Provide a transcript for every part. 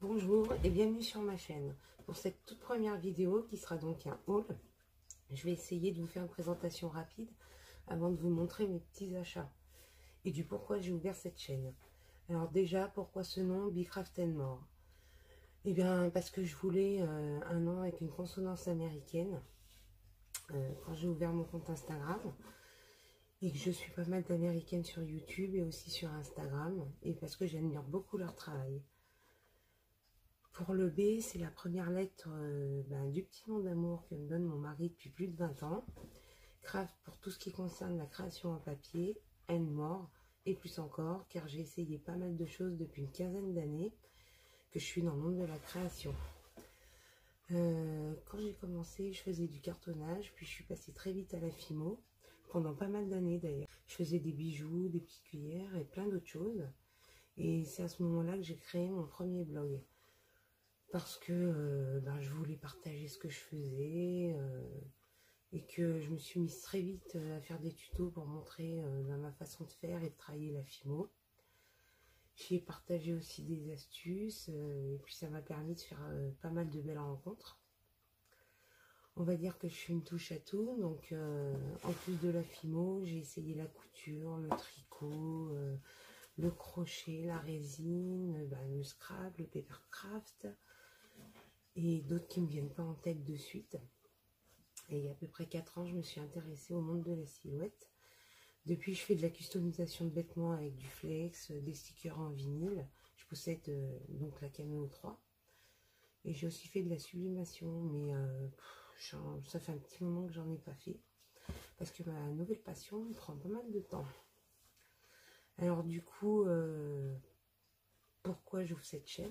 Bonjour et bienvenue sur ma chaîne. Pour cette toute première vidéo qui sera donc un haul, je vais essayer de vous faire une présentation rapide avant de vous montrer mes petits achats et du pourquoi j'ai ouvert cette chaîne. Alors déjà, pourquoi ce nom Bicraft & More? Eh bien parce que je voulais un nom avec une consonance américaine quand j'ai ouvert mon compte Instagram et que je suis pas mal d'américaines sur YouTube et aussi sur Instagram et parce que j'admire beaucoup leur travail. Pour le B, c'est la première lettre du petit nom d'amour que me donne mon mari depuis plus de 20 ans. Craft pour tout ce qui concerne la création en papier, and more, et plus encore, car j'ai essayé pas mal de choses depuis une quinzaine d'années que je suis dans le monde de la création. Quand j'ai commencé, je faisais du cartonnage, puis je suis passée très vite à la fimo, pendant pas mal d'années d'ailleurs. Je faisais des bijoux, des petites cuillères et plein d'autres choses. Et c'est à ce moment-là que j'ai créé mon premier blog. Parce que je voulais partager ce que je faisais et que je me suis mise très vite à faire des tutos pour montrer ma façon de faire et de travailler la fimo. J'y ai partagé aussi des astuces et puis ça m'a permis de faire pas mal de belles rencontres. On va dire que je suis une touche à tout, donc en plus de la fimo, j'ai essayé la couture, le tricot, le crochet, la résine, le scrap, le papercraft et d'autres qui ne me viennent pas en tête de suite. Et il y a à peu près 4 ans, je me suis intéressée au monde de la silhouette. Depuis, je fais de la customisation de vêtements avec du flex, des stickers en vinyle. Je possède donc la Cameo 3. Et j'ai aussi fait de la sublimation, mais ça fait un petit moment que j'en ai pas fait. Parce que ma nouvelle passion me prend pas mal de temps. Alors du coup, pourquoi j'ouvre cette chaîne ?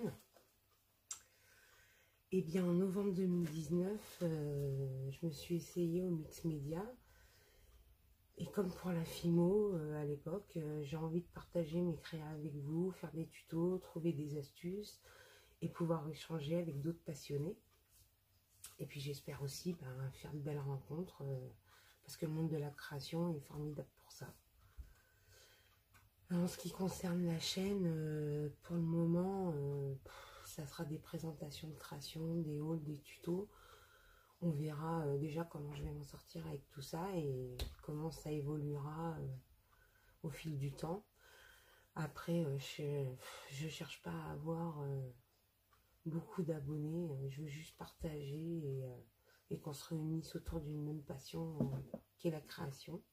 Eh bien, en novembre 2019, je me suis essayée au mix média. Et comme pour la fimo, à l'époque, j'ai envie de partager mes créas avec vous, faire des tutos, trouver des astuces et pouvoir échanger avec d'autres passionnés. Et puis j'espère aussi faire de belles rencontres parce que le monde de la création est formidable pour ça. En ce qui concerne la chaîne, pour le moment, ça sera des présentations de création, des hauls, des tutos. On verra déjà comment je vais m'en sortir avec tout ça et comment ça évoluera au fil du temps. Après, je cherche pas à avoir beaucoup d'abonnés. Je veux juste partager et qu'on se réunisse autour d'une même passion qui est la création.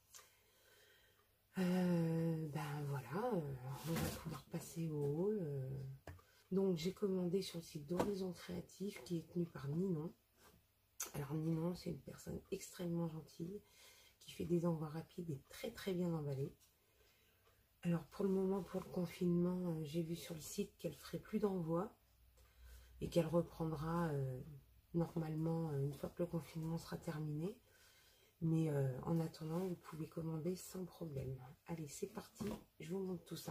Voilà, on va pouvoir passer au haul. Donc j'ai commandé sur le site d'Horizon Créatif qui est tenu par Ninon. Alors Ninon, c'est une personne extrêmement gentille qui fait des envois rapides et très très bien emballés. Alors pour le moment, pour le confinement, j'ai vu sur le site qu'elle ferait plus d'envoi et qu'elle reprendra normalement une fois que le confinement sera terminé. Mais en attendant, vous pouvez commander sans problème. Allez, c'est parti, je vous montre tout ça.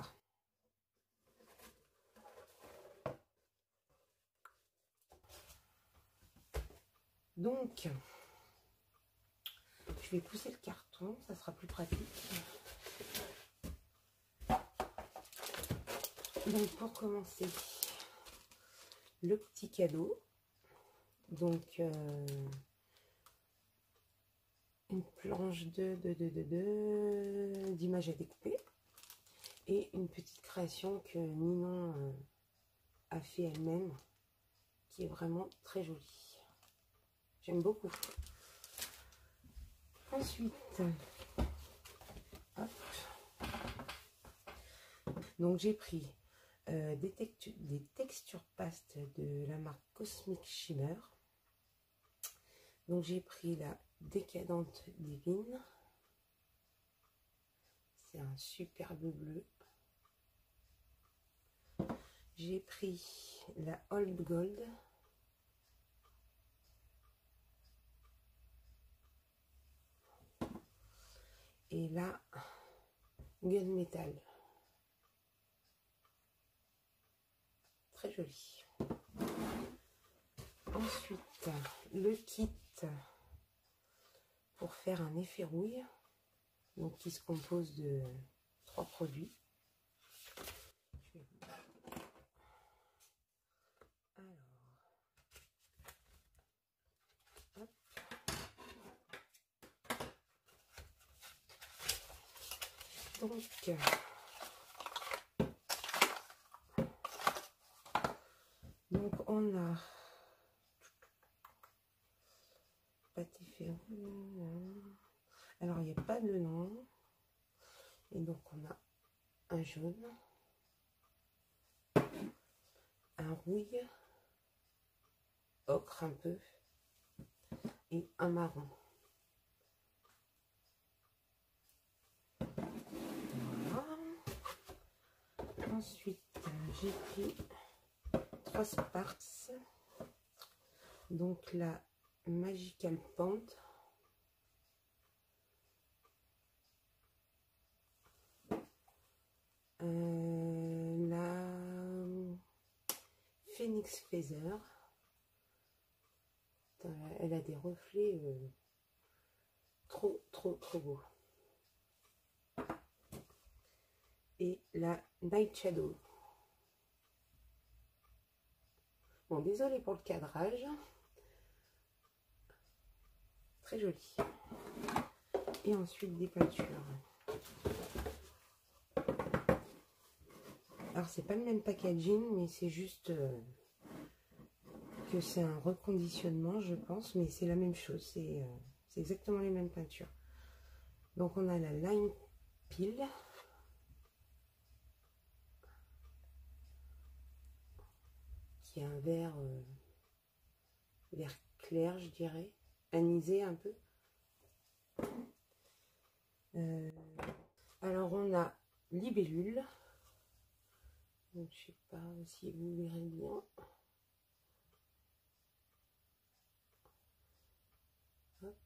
Donc, je vais pousser le carton, ça sera plus pratique. Donc, pour commencer, le petit cadeau. Donc, une planche d'images à découper et une petite création que Ninon a fait elle-même, qui est vraiment très jolie. J'aime beaucoup. Ensuite, hop. Donc j'ai pris des textures pastes de la marque Cosmic Shimmer. Donc j'ai pris la Décadente Divine. C'est un superbe bleu. J'ai pris la Old Gold. Et la Gunmetal. Très joli. Ensuite, le kit pour faire un effet rouille, donc qui se compose de 3 produits. Donc on a pâté ferreux. Alors il n'y a pas de nom. Et donc on a un jaune, un rouille, ocre un peu, et un marron. Voilà. Ensuite, j'ai pris 3 Sparks. Donc la Magical Paint. La Phoenix Feather. Elle a des reflets trop beaux. Et la Night Shadow. Bon, désolé pour le cadrage. Très joli. Et ensuite des peintures. Alors c'est pas le même packaging, mais c'est juste que c'est un reconditionnement, je pense, mais c'est la même chose. C'est exactement les mêmes peintures. Donc on a la Lime Peel. Qui est un vert clair, je dirais, anisé un peu. Alors on a Libellule. Donc je sais pas si vous verrez bien. Hop.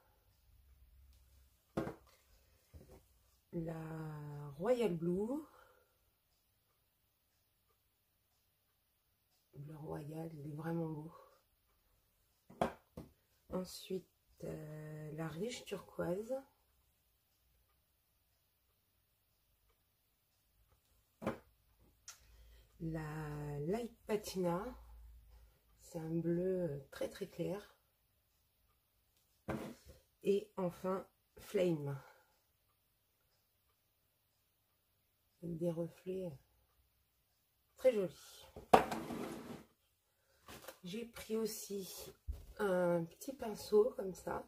La Royal Blue. Le Royal, il est vraiment beau. Ensuite, la Riche Turquoise. La Light Patina. C'est un bleu très clair. Et enfin, Flame. Avec des reflets très jolis. J'ai pris aussi un petit pinceau comme ça,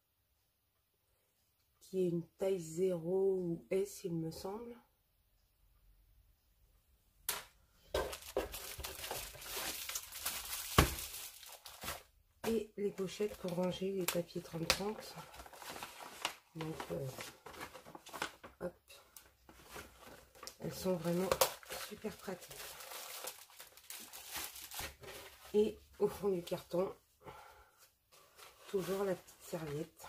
qui est une taille 0 ou S, il me semble. Et les pochettes pour ranger les papiers 30-30. Donc, hop. Elles sont vraiment super pratiques. Et au fond du carton, toujours la petite serviette.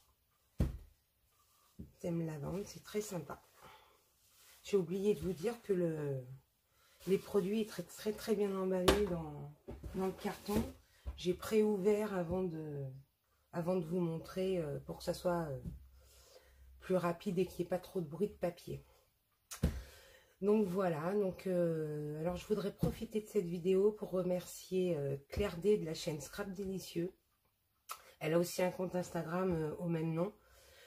Thème lavande, c'est très sympa. J'ai oublié de vous dire que les produits est très bien emballés dans le carton. J'ai préouvert avant de vous montrer pour que ça soit plus rapide et qu'il n'y ait pas trop de bruit de papier. Donc voilà, alors je voudrais profiter de cette vidéo pour remercier Claire D de la chaîne Scrap Délicieux. Elle a aussi un compte Instagram au même nom.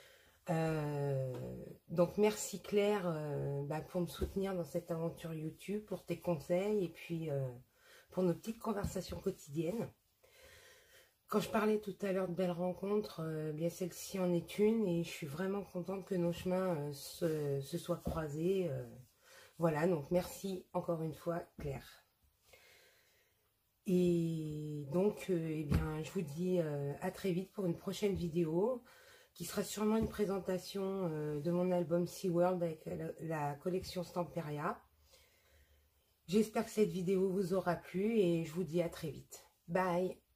Donc merci Claire pour me soutenir dans cette aventure YouTube, pour tes conseils et puis pour nos petites conversations quotidiennes. Quand je parlais tout à l'heure de belles rencontres, bien celle-ci en est une et je suis vraiment contente que nos chemins se soient croisés. Voilà, donc merci encore une fois Claire. Et donc, eh bien, je vous dis à très vite pour une prochaine vidéo qui sera sûrement une présentation de mon album SeaWorld avec la collection Stamperia. J'espère que cette vidéo vous aura plu et je vous dis à très vite. Bye!